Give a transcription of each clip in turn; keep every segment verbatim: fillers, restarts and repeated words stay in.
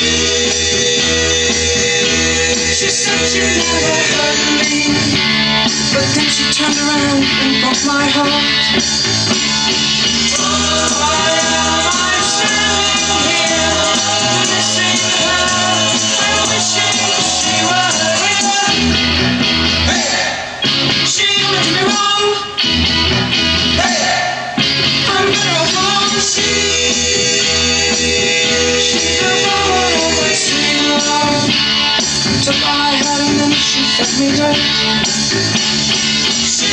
She said she never hurt me, but then she turned around and broke my heart. Why am I standing here, missing her and wishing she were here? Hey! She did me wrong. Hey! I'm better off alone. She, she's the one always sing along. Took my head and then she fed me dirt. She,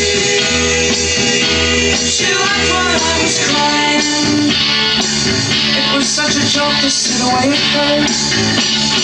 she laughed when I was crying. It was such a joke to sit away at her.